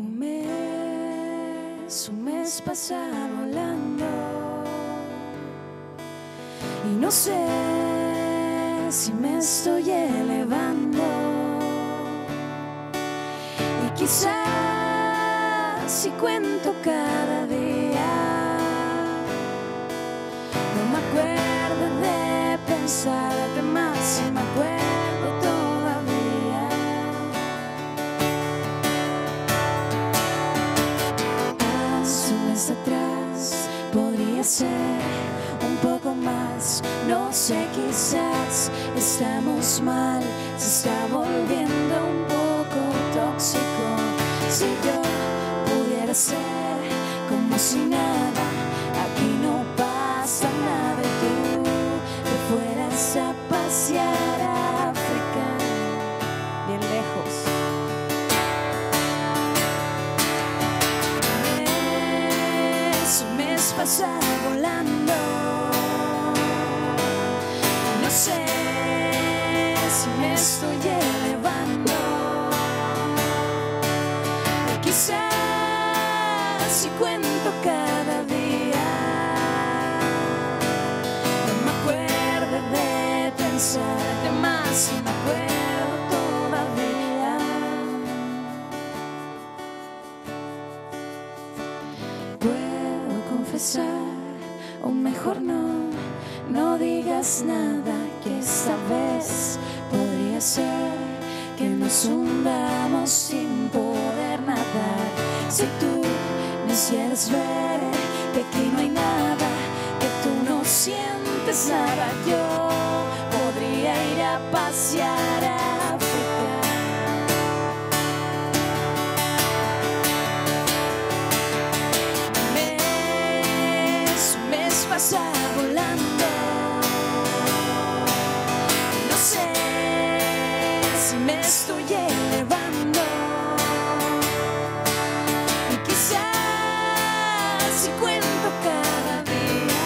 Un mes pasa volando y no sé si me estoy elevando, y quizás si cuento cada día no me acuerdo de pensarte más, si me acuerdo todavía. Hace un mes atrás podría ser un poco más, no sé, quizás estamos mal, se está volviendo un poco tóxico. Si yo pudiera ser como si nada, aquí no pasa nada, y tú te fueras a pasear a África, bien lejos. Un mes pasa volando, no sé si me estoy elevando, y quizás si cuento cada día no me acuerdo de pensarte más, si me acuerdo todavía. Puedo confesar, o mejor no digas nada, que esta vez podría ser que nos hundamos sin poder nadar. Si tú me hicieras ver que aquí no hay nada, que tú no sientes nada, yo podría ir a pasear a África. Un mes pasa volando, no sé si me estoy elevando, y quizás si cuento cada día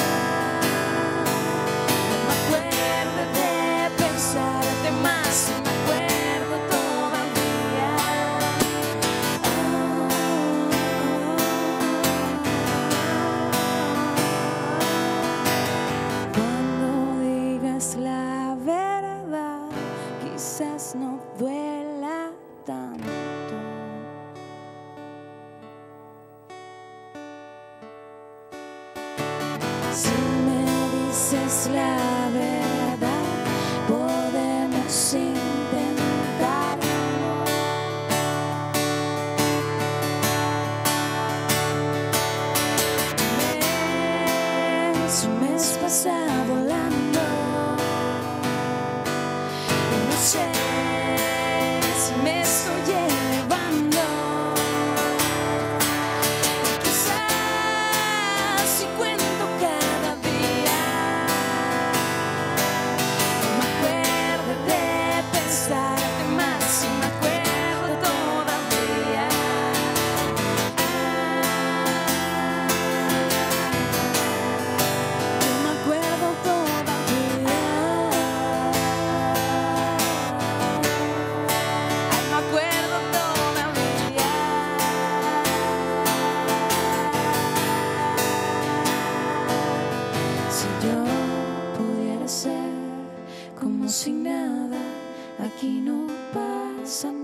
no me acuerdo de pensarte más, si me acuerdo todavía. Cuando digas la verdad, quizás no duela tanto. Si me dices la verdad, podemos intentarlo. Un mes pasa volando, no sé si me estoy elevando, quizás si cuento cada día no me acuerdo de pensarte más, si me acuerdo todavía. Yo me acuerdo todavía. Ay, me acuerdo todavía. Si yo pudiera ser como si nada, aquí no pasa nada.